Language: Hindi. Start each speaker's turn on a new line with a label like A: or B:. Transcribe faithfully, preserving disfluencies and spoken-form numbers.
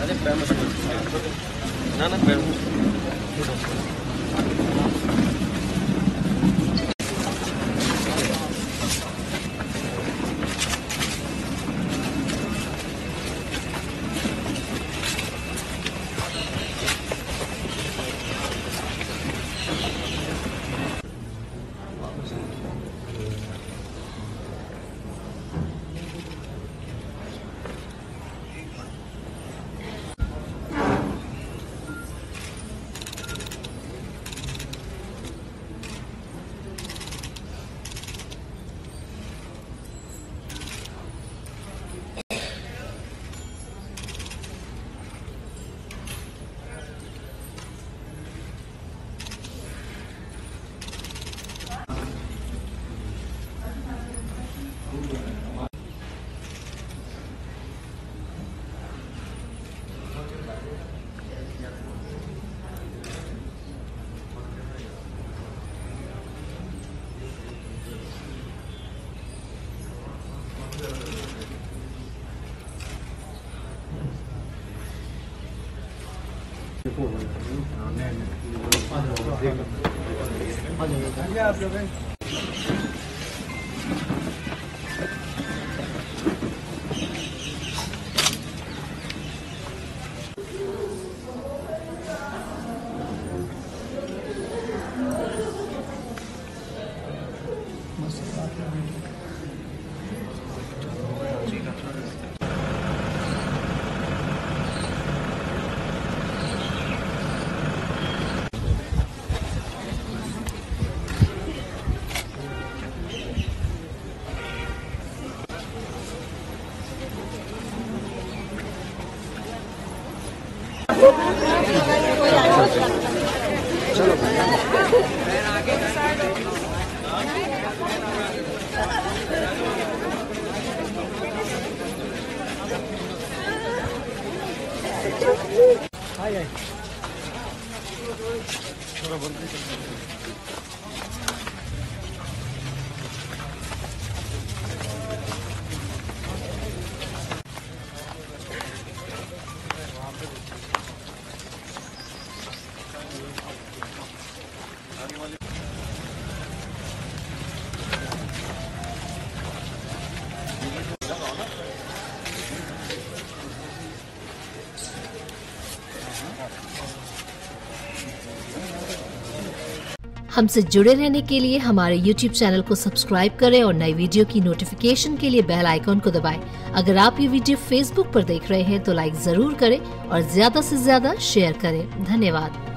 A: अरे पैर में ना ना पैर में चलो थोड़ा बंद
B: हमसे जुड़े रहने के लिए हमारे यूट्यूब चैनल को सब्सक्राइब करें और नई वीडियो की नोटिफिकेशन के लिए बेल आइकॉन को दबाएं। अगर आप ये वीडियो फेसबुक पर देख रहे हैं तो लाइक जरूर करें और ज्यादा से ज्यादा शेयर करें। धन्यवाद।